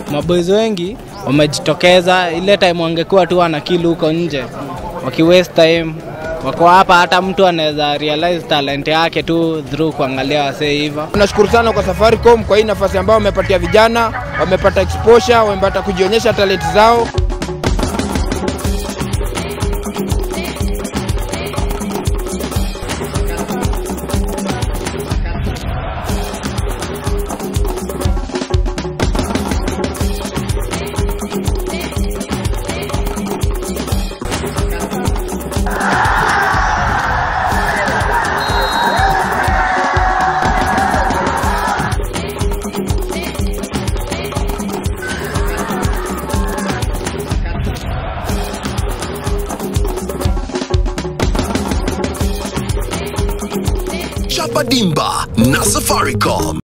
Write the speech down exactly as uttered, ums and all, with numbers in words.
maboys wengi wamejitokeza. Ile time wangekuwa tu wana kill huko nje, waki waste time, wako hapa hata mtu anaweza realize talent yake tu through kuangalia wase hivyo. Tunashukuru sana kwa Safaricom kwa hii nafasi ambayo wamepatia vijana, wamepata exposure, wamepata kujionyesha talent zao. ChapaDimba na Safaricom.